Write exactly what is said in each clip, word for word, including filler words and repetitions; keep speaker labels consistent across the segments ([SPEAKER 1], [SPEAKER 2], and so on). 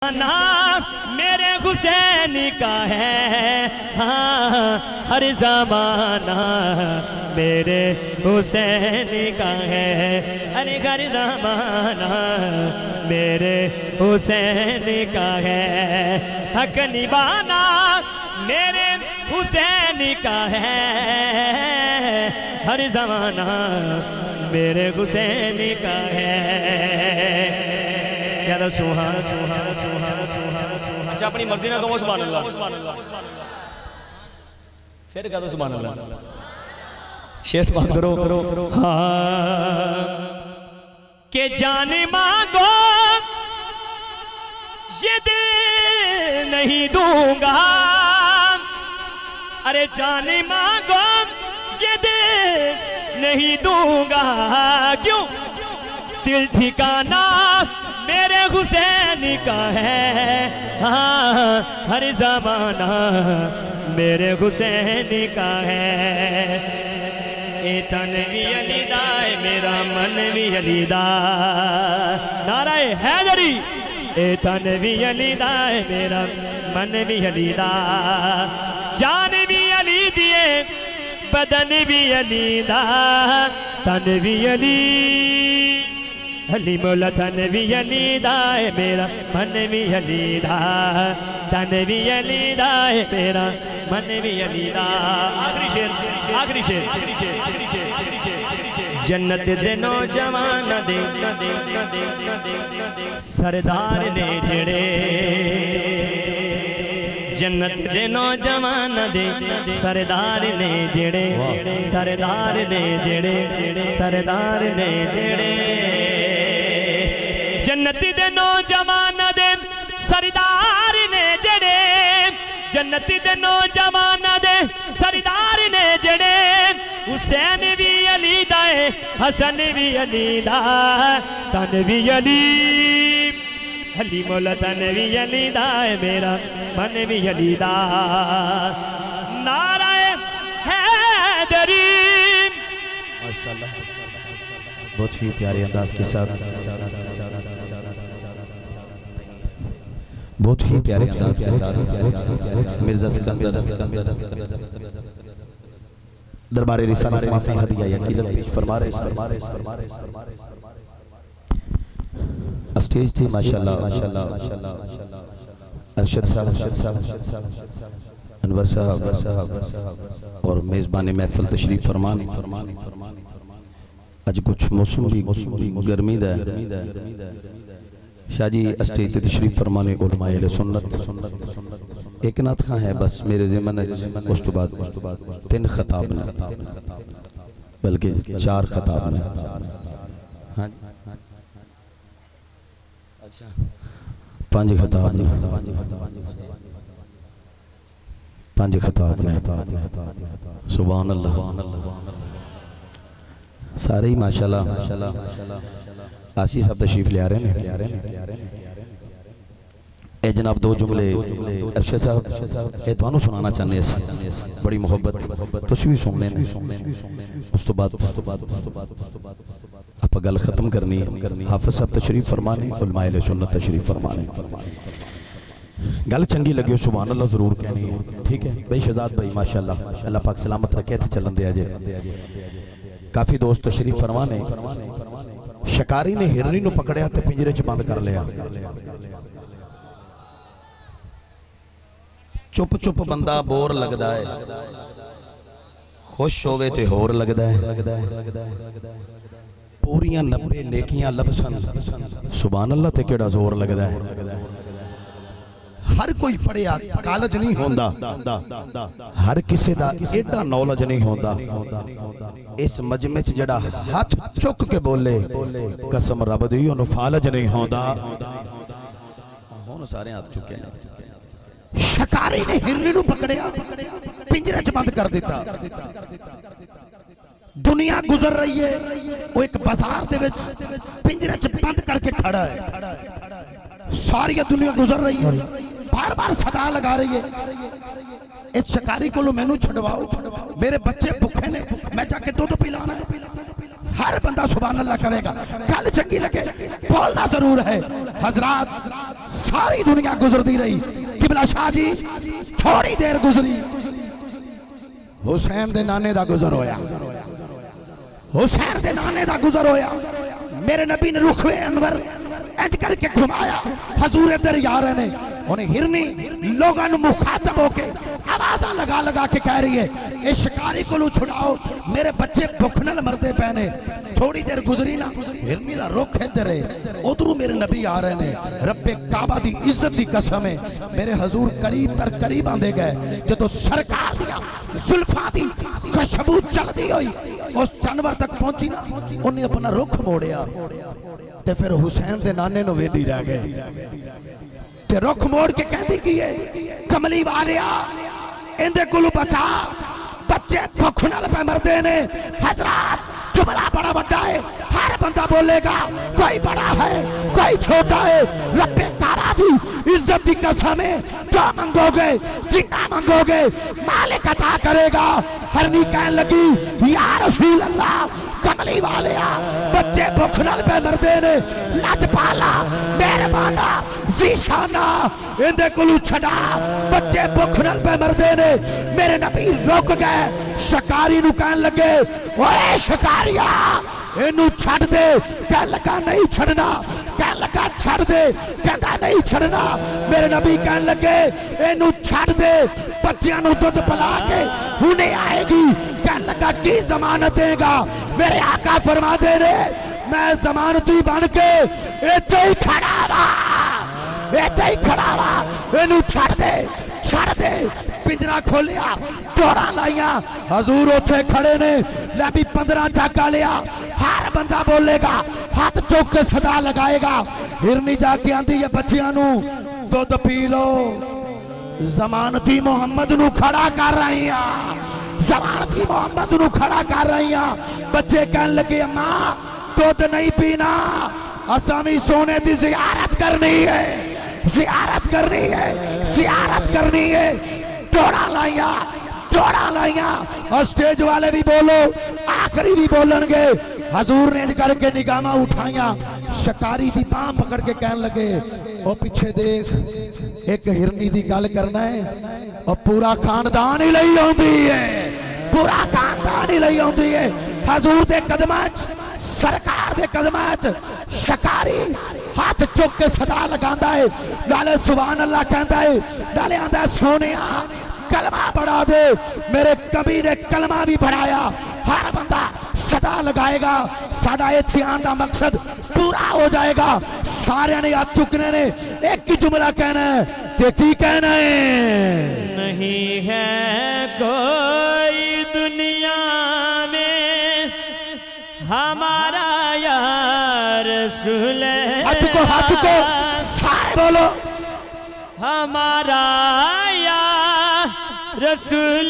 [SPEAKER 1] ना मेरे हुसैन का है, हाँ हर ज़माना मेरे हुसैन का है, अरे हर ज़माना मेरे हुसैन का है, हक निभाना मेरे हुसैन का है, हर ज़माना मेरे हुसैन का है। सुहाना सुहाना सुहाना सुहाना सुहाना। अच्छा अपनी मर्जी ना कहो सुभान अल्लाह, फिर कह दो सुभान अल्लाह। शेर सुभान करो करो हाँ के जान मांगो ये दिल नहीं दूंगा, अरे जान मांगो ये दिल नहीं दूंगा, क्यों दिल ठिकाना मेरे हुसैन का है, हाँ हर ज़माना मेरे हुसैन का है। ए तन भी अलीदा है मेरा मन भी अलीदा, नाराए हैदरी। ए तन भी अलीदा है मेरा मन भी अलीदा, जान भी अली दिए बदन भी अलीदा, तन भी अली अली मौला तन भी अलीदा है मेरा मन भी अलीदा, तन भी अलीदा है मेरा मन भी अलीदा। आखिरी शेर आखिरी शेर जन्नत दे नौजवान दे सरदार ने जड़े, जन्नत दे नौजवान दे सरदार ने जड़े, सरदार ने जड़े सरदार ने जड़े, जन्नती दे नौजवान दे सरदार ने जड़े, जन्नती दे नौजवान दे सरदार ने जड़े, हुसैन भी अली दा है हसन भी अली दा, तन भी अली अली मौला तन भी अली दा है मेरा मन भी अली दा, नाराए हैदरी। माशाअल्लाह बहुत ही प्यारे अंदाज के साथ, बहुत ही प्यारे अंदाज के साथ मिर्जा सिकंदर दरबार रिसालत में अपनी हदिया अकीदत पेश फरमा रहे स्टेज थी माशाअल्लाह अरशद साहब अनवर साहब और मेजबान महफिल तशरीफ फरमान। आज कुछ मौसम भी गर्मी दा शाह जी स्टेज ते तशरीफ फरमाने उलमाए अहले सुन्नत एक नात खां है बस मेरे ज़िम्मन उस तो बाद तीन खिताब ने बल्कि चार खिताब ने। हाँ अच्छा पांच खिताब ने पांच खिताब ने सुभान अल्लाह सारे ही माशाल्लाह माशाल्लाह आसी सब तशरीफ ले आ रहे हैं। ए जनाब दो जुमले अरशद साहब ए तुहानू सुनाना चाहते हैं बड़ी मुहब्बत तुसीं भी सुनने ने उस तो बाद आप गल खत्म करनी है। हाफिज साहब तशरीफ फरमाने उलमाए अहले सुन्नत तशरीफ फरमाने गल चंगी लगे सुभान अल्लाह जरूर कहनी है ठीक है भाई शहजाद भाई माशाल्लाह अल्लाह पाक सलामत रखे थे चलन दिया जे काफी दोस्त तशरीफ फरमाने शिकारी ने हिरनी नू पकड़िया ते पिंजरे च बंद कर लिया चुप चुप बंदा बोर लगदा है खुश होवे ते होर लगदा है पूरियां नब्बे नेकियां लबसन सुभान अल्लाह ते केड़ा जोर लगदा है। हर कोई पढ़िया कॉलेज नहीं होंदा हर किसी दा एडा नॉलेज नहीं होंदा इस मजमे च जड़ा हाथ चुक के बोले कसम रब दी ओनू फालज नहीं होंदा। हुण सारे हाथ चुके ने शिकारी ने हिरनी नू पकड़िया पिंजरे च बंद कर दिता। दुनिया गुजर रही है वो एक बाजार दे विच पिंजरे च बंद करके खड़ा है सारी दुनिया गुजर रही है बार बार सदा लगा रही है इस शिकारी को मैनू छुड़वाओ मेरे बच्चे भूखे ने मैं जाके दूध पिलाना है। हर बंदा सुभान अल्लाह कहेगा गल चंगी लगे बोलना जरूर है। हजरात
[SPEAKER 2] सारी दुनिया गुजरती रही। किबला शाह जी थोड़ी देर गुजरी, हुसैन दे नाने दा गुजर होया, हुसैन दे नाने दा गुजर होया। मेरे नबी ने रुखवे अनवर इंज करके घुमाया, हजूर इधर जा रहे ने, उन्हें हिरनी लोगों ने मुखातब होके आवाजा लगा लगा के कह रही है, इस शिकारी को छुड़ाओ, मेरे बच्चे भुख नाल मरदे पे ने। थोड़ी देर गुजरी ना, हिरनी दा रुख इधर है, उधरों मेरे नबी आ रहे ने। रब्बे काबा दी इज्जत दी कसम है, मेरे हजूर करीब तर करीब आंदे गए। जदों सरकार दिया जुल्फां दी खुशबू चलदी हुई उस जानवर तक पहुंची ना, उन्हें अपना रुख मोड़िया ते फिर हुसैन दे नाने नु वेदी रह गए ते रुख मोड़ के कहती की है, कमली वालिया इंदे कोलू बचा, बच्चे भुख नाल पे मरदे ने। हजरत जुमला बड़ा बड़ा है, हर बंदा बोलेगा, कोई बड़ा है कोई छोटा है। रब्बे काबा दी इज्जत दी कसम है, जो मंगोगे जितना मंगोगे मालिक अता करेगा। हरनी कहने लगी, या रसूल अल्लाह, कमली वालिया बच्चे भुख नाल पे मरदे ने, लजपाला मेहरबाना ज़ीशाना इंदे कोलू छड़ा, बच्चे भुख नाल पे मरदे ने। मेरे नबी रुक गए, शिकारी नू कहने लगे, ओए शिकारिया इनू छड़ दे। कह लगा नहीं छड़ना, कह लगा छड़ दे, कहता नहीं छड़ना। मेरे नबी कहने लगे, इनू छड़ दे, बच्चियां नू दुध पिला के हुणे आएगी। कह लगा की जमानत देगा? मेरे आका फरमा दे रे, मैं जमानती बन के इत्थे ही खड़ा वा, इत्थे ही खड़ा वा, इनू छड़ दे, छड़ दे। पिंजरा खोलिया, डोरा लाइया, हजूर उथे खड़े ने। लै भी पंद्रह चाका लिया, हर बंदा बोलेगा, हाथ चुक के सदा लगाएगा। हिरनी जाके आंदी है, बच्चियां नू दुध पी लो, जमानती मोहम्मद नू खड़ा कर रही हैं, जमानती मोहम्मद नू खड़ा कर रही हैं। बच्चे कहने लगे, अम्मा दुध नहीं पीना, असां भी सोने की जियारत करनी है, जियारत करनी है, जियारत करनी है। डोरा लाइया, डोरा लाइया, और स्टेज वाले भी बोलो, आखिरी भी बोलणगे। हजूर ने करके निगामा उठाइया, शिकारी दी बांह पकड़ के कहने लगे, ओ पीछे देख, एक हिरनी दी गल करना है और पूरा खानदान ही लई आउंदी है, पूरा खानदान ही लई आउंदी है। हजूर दे कदमां च, सरकार दे कदमां च शिकारी हाथ चुक के सदा लगांदा है, नाले सुभान अल्लाह कहंदा है, नाले आंदा है, सोनिया कलमा बढ़ा दे। मेरे कभी ने कलमा भी बढ़ाया, हर बंदा सदा लगाएगा, साडा इत्थे आने दा मकसद पूरा हो जाएगा। सारे ने हाथ चुकने ने, एक ही जुमला कहना है, ते की कहना है?
[SPEAKER 1] नहीं है कोई दुनिया में हमारा यार रसूल,
[SPEAKER 2] हाथ को हाथ को सारे बोलो,
[SPEAKER 1] हमारा यार रसूल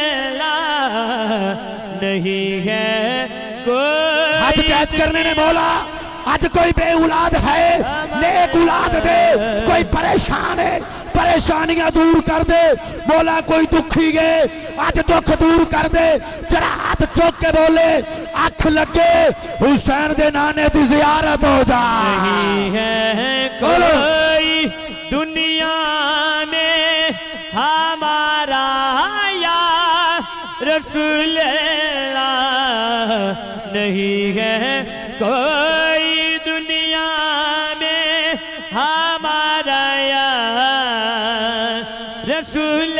[SPEAKER 1] नहीं है कोई।
[SPEAKER 2] हाथ कैच करने ने बोला, आज कोई बे औलाद है, नेक औलाद दे, कोई परेशान है, परेशानियां दूर कर दे। बोला कोई दुखी है, आज दुख दूर कर दे। जरा हाथ चुक के बोले, अख लगे हुसैन दे नाने दी जियारत हो जाए।
[SPEAKER 1] नहीं है कोई दुनिया में हमारा यार रसूल नहीं है कोई दुनिया में हमारा यार रसूल।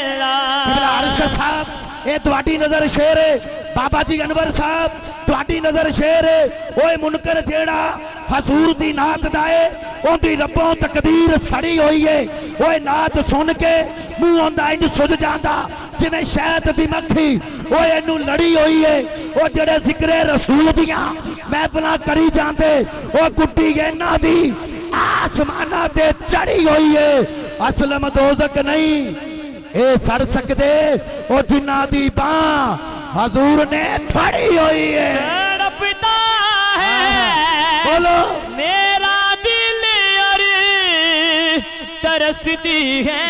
[SPEAKER 2] साहब ये तुहाडी नजर शेर है, बाबा जी अनवर साहब तुहाडी नजर शेर है। ओए मुनकर जेड़ा हजूर दी नात दाए, ओंदी रब्बों तकदीर सड़ी हुई है। ओए नात सुन के मुंह आंदा इंज सुज जांदा जिवें शहद दी मक्खी। ओए इनू लड़ी हुई है। ओ जेड़े जिक्रे रसूल दियां महफिलां करी जांदे, ओ गुड्डी इन्हां दी आसमानां ते चढ़ी हुई है। असलम दोज़क नहीं ए सड़ सकदे, ओ जिन्हां दी बांह हजूर ने फड़ी हुई है।
[SPEAKER 1] तड़पता है
[SPEAKER 2] बोलो
[SPEAKER 1] मेरा दिल और तरसती है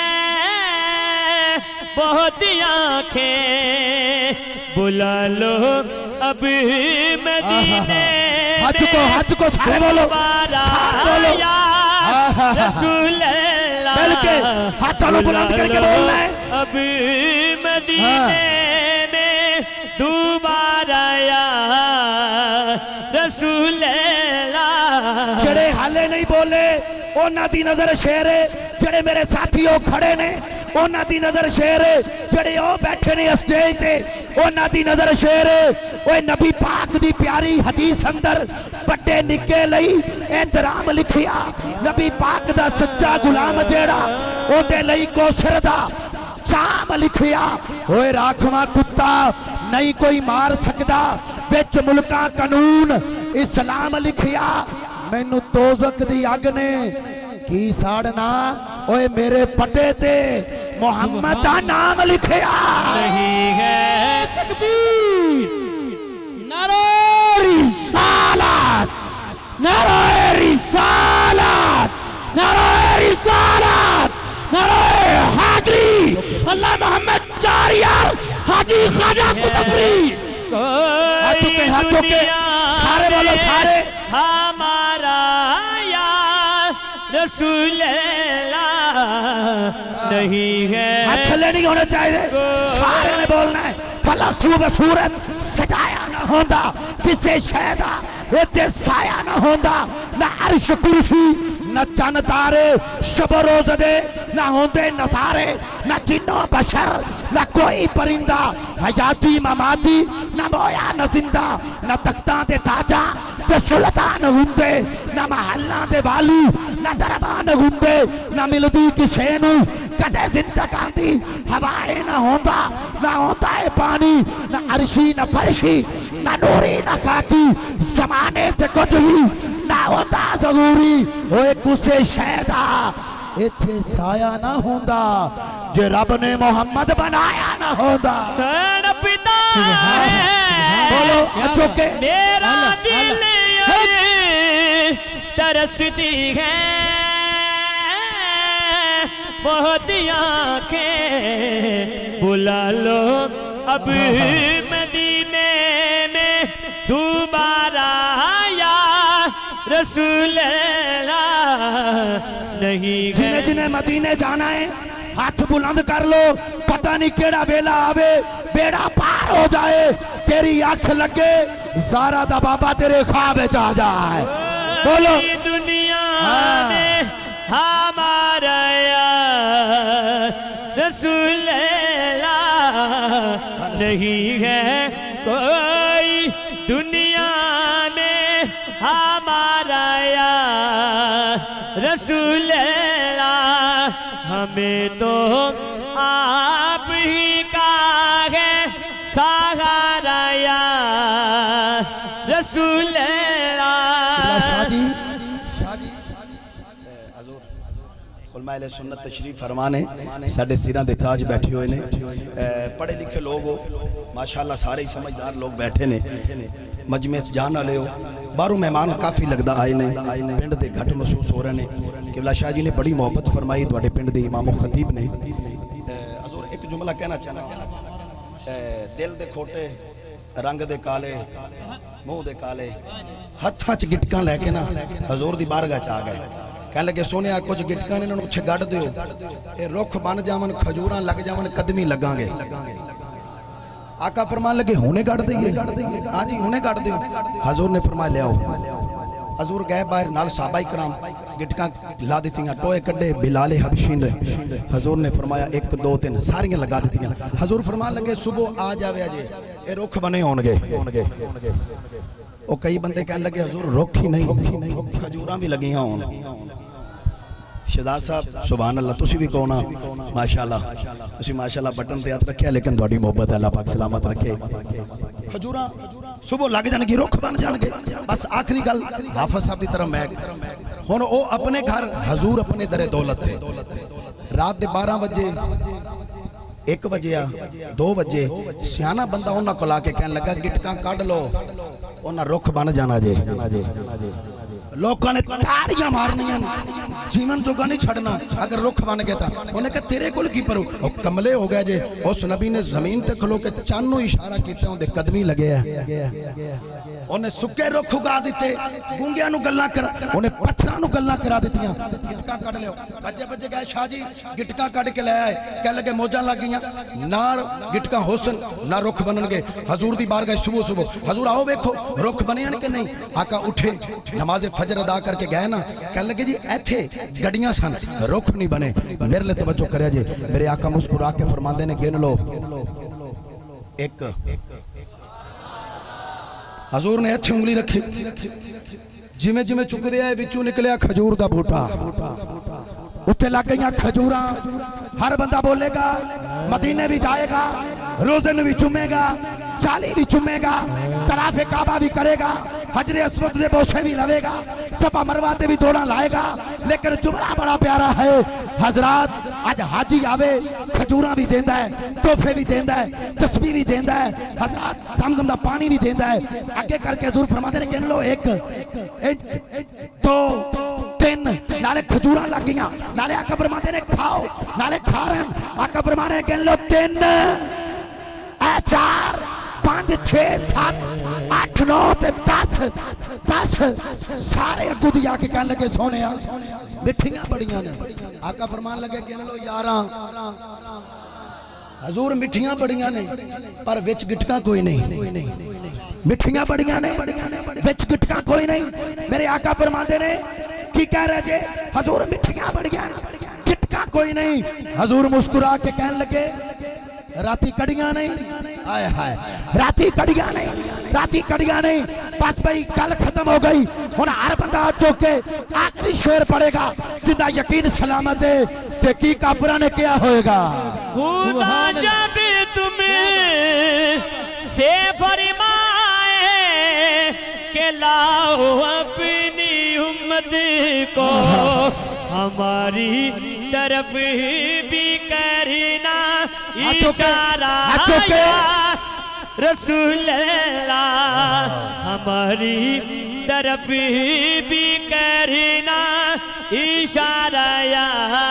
[SPEAKER 1] बहुत आंखें, बुला लो अब मदीने।
[SPEAKER 2] हाथ को हाथ को सारे बोलो, सारे बोलो।
[SPEAKER 1] रसूल अल्लाह
[SPEAKER 2] बल्कि हाथों को बुलंद करके बोलना है
[SPEAKER 1] अब मदीने में दोबारा या रसूल अल्लाह।
[SPEAKER 2] जड़े हाले नहीं बोले उन्हां दी नजर शेर है, जड़े मेरे साथी ओ खड़े ने उन्हां दी नजर शेर है, जड़े ओ बैठे ने स्टेज ते उन्हां दी नजर शेर है। ओए नबी पाक दी प्यारी हदीस अंदर बड़े निक्के लई एहतराम लिखिया, नबी पाक दा सच्चा गुलाम जेड़ा ओदे लई कौसर दा जाम लिखिया। ओए राखवा कुत्ता नहीं कोई मार सकदा, विच मुल्का कानून इस्लाम लिखिया। मैनू दोज़ख दी अग ने की साड़ना, ओए मेरे पटे ते मोहम्मद दा नाम लिखिया।
[SPEAKER 1] नहीं है
[SPEAKER 2] तकबीर, नारे रिसालत, नारे रिसालत, नारे रिसालत, नारे हादी अल्लाह मोहम्मद चार यार हाजी ख्वाजा कुतुबरी। हाथ चुके हाथ चुके सारे बोलो सारे।
[SPEAKER 1] हमारा या रसूल अल्लाह नहीं है।
[SPEAKER 2] हाथ थले नहीं होने चाहिए, सारे ने बोलना है। भला खूबसूरत सजाया ना होंदा किसे शहदा इत्ते साया ना होंदा, ना अर्श कुर्सी ना चन तारे शब रोज दे, ना होंदे नसारे ना जिन्नो बशर ना कोई परिंदा, हयाती ममाती ना मोया ना जिंदा, ना तख्ता दे ताजा ते सुल्तान हुंदे, ना महल्ला दे वाली ना दरबान हुंदे, ना मिलदी किसे नू कदे जिंदगानी हवाए ना होंदा, ना होता है पानी ना अर्शी ना फर्शी ना नूरी ना काकी, जमाने से कुछ भी ना होता जरूरी। ओए कुसे शैदा इत्थे साया ना होंदा, जे रब ने मोहम्मद बनाया ना होंदा।
[SPEAKER 1] कौन पिता
[SPEAKER 2] बोलो अच्छो के
[SPEAKER 1] मेरा दिल तरसती है, बहुत आंखें बुला लो अब मदीने में दोबारा या रसूल अल्लाह नहीं है।
[SPEAKER 2] जिन्हें जिन्हें मदीने जाना है हाथ बुलंद कर लो, पता नहीं केड़ा बेला आवे बेड़ा पार हो जाए, तेरी आंख लगे ज़ारा दा बाबा तेरे ख्वाब में आ जाए। बोलो
[SPEAKER 1] दुनिया में हमारा या रसूल अल्लाह नहीं है कोई, दुनिया में हमारा या रसूल अल्लाह, हमें तो आप ही का है सहारा या रसूल अल्लाह।
[SPEAKER 2] शाजी शाजी हजूर उलमाए सुन्नत तशरीफ फरमाने साडे सिरां दे ताज बैठे हुए ने, पढ़े लिखे लोग हो माशाअल्लाह, सारे समझदार लोग बैठे ने, मजमे जान वाले हो, बाहरों मेहमान काफ़ी लगता आए ने, पिंड के घट महसूस हो रहे हैं। किबला शाह जी ने बड़ी मोहब्बत फरमाई तुहाडे पिंड दे इमाम खतीब ने। हजूर एक जुमला कहना चाहना, दिल दे खोटे रंग दे काले मुँह दे काले, हत्थां च गिटकां लैके ना हजूर दी बारगाह च आ गए, कह लगे सोने कुछ गिटकां ने इन्हां नूं गढ़ दिओ, ये रुख बन जावन खजूरां लग जावन कदमी लगांगे। आका फरमान लगे हुने गढ़ दईए, हाँ जी हुने गढ़ दिओ। हजूर ने फरमाया लियाओ, हजूर गए बाहर नाल सहाबाए कराम गिटकां ला दित्तियां, टोए कड्डे बिलाले हबशी ने, हजूर ने फरमाया एक दो तीन सारियां लगा दित्तियां। हजूर फरमान लगे सुबह आ जावे अजे ये रुख बने होणगे। ओ कई बंदे कहन लगे हजूर रुख ही नहीं खजूरां भी लगियां होण। शहजाद साहब सुभान अल्लाह, तुसी भी कहो ना माशाअल्लाह, तुसी माशाअल्लाह बटन ते हाथ रखिया, लेकिन तुहाडी मोहब्बत अल्लाह पाक सलामत रखे। खजूरां सुबह लग जाणगे रुख बन जाणगे। बस आखिरी गल हाफिज साहब की तरफ मैं हुण ओ अपने घर हजूर अपने दरे दौलत थे, रात के बारह बजे एक बजे आ दो बजे सियाना बंदा उन्हां कोल आके कहन लगा गिटकां कढ लो, उन्हां रुख बन जाना जे। लोगों ने ताड़ियां मारनियां, जीवन जोगा नहीं छड़ना, अगर रुख बन गया था। उन्हें कहा तेरे कोल की परो, कमले हो गया जे। उस नबी ने जमीन ते खलो के चन्न नूं इशारा किया, उहदे कदमी लगे है। उन्हें सुके रुख उगा दिते, गूंगियां नूं गल्लां करा, उन्हें पत्थरां नूं गल्लां करा दित्तियां। गिटकां कढ लियो, बच्चे बच्चे गए शाह जी गिटकां कढ के ले आए, कह लगे मौजां लग गईयां, ना गिटकां होसन ना रुख बनणगे। हजूर दी बारगाह सुबह सुबह, हजूर आओ वेखो रुख बने कि नहीं। आका उठे नमाज फजर अदा करके गए ना, कह लगे जी इत्थे गड्डियां सन रुख नहीं बने। मेरे लिए तवज्जो करे जी, मेरे आका मुस्कुरा के फरमांदे ने गिन लो एक। हजूर ने इत्थे उंगली रखी, जिमें जिमें चुकदे आए विचों निकलिया खजूर दा बूटा, उत्ते लग गई खजूरां। हर बंदा बोलेगा मदीने भी जाएगा, रोज़न भी चुमेगा, चाली भी चुमेगा, तराफे काबा भी करेगा, हजरे अस्वद दे बोसे भी लवेगा, सफा मरवा ते भी दौड़ा लाएगा। लेकिन जुमला बड़ा प्यारा है हजरात, आज हाजी आवे खजूरा भी देंदा है, तोहफे भी देंदा है, तस्बीह भी देंदा है, हजरात ज़मज़म दा पानी भी देंदा है। आगे करके हजूर फरमाते ने गिन लो एक, दो, तीन, नाले खजूरा लग गईयां, नाले आका फरमाते ने खाओ, नाले खा रहे हैं। आका फरमाते ने गिन लो तीन, चार, पांच, छे, सात, आठ, नौ ते दस, दस सारे अगू दी आके कहने लगे सोने मिठियां बड़ियां ने। आका फरमान लगे गिन लो यारां। हजूर मिठियां बड़ियां ने पर विच गिटका कोई नहीं, मिठियां बड़ियां ने विच गिटका कोई नहीं। मेरे आका फरमाते ने की कह रहे जे, हजूर मिठियां बड़ियां गिटका कोई नहीं। हजूर मुस्कुरा के कहने लगे राती कड़ियां नहीं, आए हाय राती कड़ियां नहीं, राती कड़ियां नहीं। बस भाई गल खत्म हो गई। हुण हर बंदा चुक के आखिरी शेर पड़ेगा, जिंदा यकीन सलामत है ते की काफिरा ने क्या होएगा।
[SPEAKER 1] खुदा जब तुम्हें से फरमाए के लाओ अपनी उम्मत को हमारी तरफ भी करना इशारा या रसूल अल्लाह, हमारी तरफ भी करना इशारा या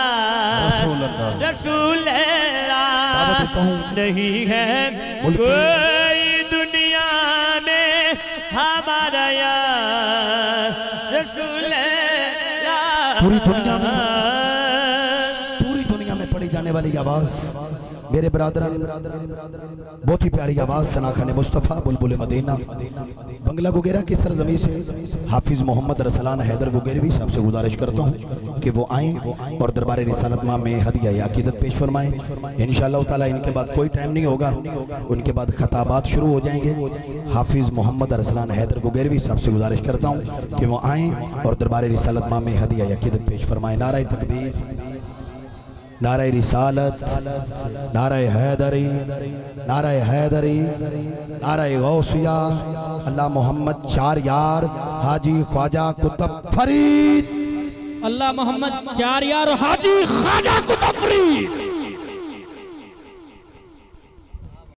[SPEAKER 1] रसूल अल्लाह। नहीं है कोई दुनिया में हमारा या रसूल अल्लाह।
[SPEAKER 2] पूरी दुनिया में पूरी दुनिया में पढ़ी जाने वाली आवाज मेरे बरादरान, बहुत ही प्यारी आवाज सनाखाने मुस्तफ़ा बुलबुल मदीना बंगला गुगेरा की सरजमी से हाफिज मोहम्मद रसलान हैदर गुगेरवी साहब से गुजारिश करता हूँ कि वो आएँ और दरबार रिसालत माह में हदिया अकीदत पेश फरमाएँ। इंशाअल्लाह ताला इनके बाद कोई टाइम नहीं होगा, उनके बाद खताबात शुरू हो जाएंगे। हाफिज मोहम्मद रसलान हैदर गुगेरवी साहब से गुजारिश करता हूँ कि वो आएँ और दरबार रिसालत माह में हदिया अकीदत पेश फरमाएँ। नारा तकबीर, नारा रिसालत, नारा हैदरी, नारा हैदरी, नारा गौसिया, अल्लाह मोहम्मद चार यार हाजी ख्वाजा कुतुब फरीद,
[SPEAKER 3] अल्लाह मोहम्मद चार यार हाजी ख्वाजा कुतुब फरीद।